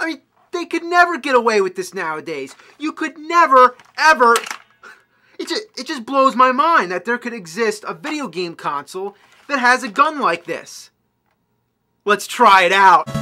I mean, they could never get away with this nowadays. You could never, ever... It just blows my mind that there could exist a video game console that has a gun like this. Let's try it out.